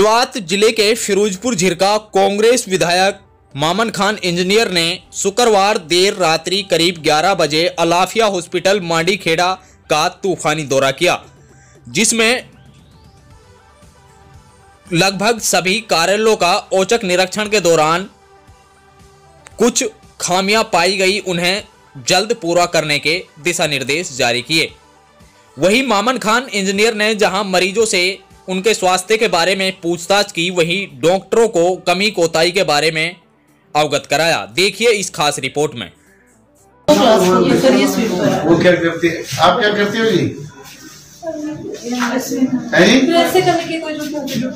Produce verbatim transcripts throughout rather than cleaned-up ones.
हल्द्वानी जिले के फिरोजपुर झिरका कांग्रेस विधायक मामन खान इंजीनियर ने शुक्रवार देर रात्रि करीब ग्यारह बजे अलाफिया हॉस्पिटल मांडीखेड़ा का तूफानी दौरा किया, जिसमें लगभग सभी कार्यालयों का औचक निरीक्षण के दौरान कुछ खामियां पाई गई, उन्हें जल्द पूरा करने के दिशा निर्देश जारी किए। वहीं मामन खान इंजीनियर ने जहां मरीजों से उनके स्वास्थ्य के बारे में पूछताछ की, वहीं डॉक्टरों को कमी कोताही के बारे में अवगत कराया। देखिए इस खास रिपोर्ट में। वो क्या करती है? आप क्या करती हो जी? ऐसे करने की कोई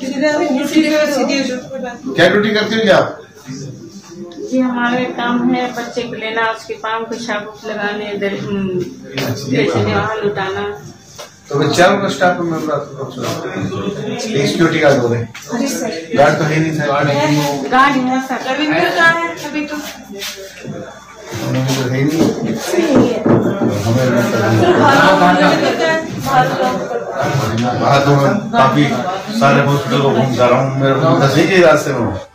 क्या ड्यूटी करती हो जी आप? जी हमारे काम है बच्चे को लेना, उसके पाँव को साबुत लगाने, वहाँ लुटाना। तो चारों का स्टाफ में सिक्योरिटी गार्ड हो गए। गार्ड तो है नहीं था। गार्ड है सर, रविंद्र का है अभी तो है नहीं। वहाँ तो मैं काफी सारे हॉस्पिटल को घूम जा रहा हूँ, मेरे को दस ही रास्ते में हूँ।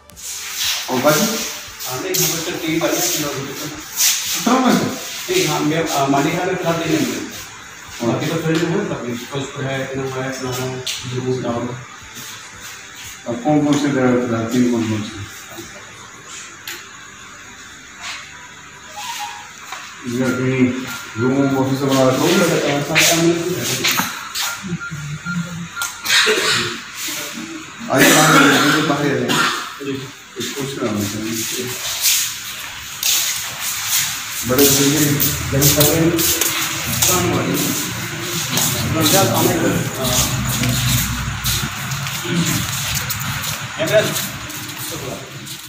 बाकी तो फिर है कभी फर्स्ट है इतना है इतना है जरूर डाउन। अब कौन कौन से तीन कौन कौन से ये कहीं रूम ऑफिस बना रखा हूँ। आगे बाहर बाहर कुछ ना बड़े जल्दी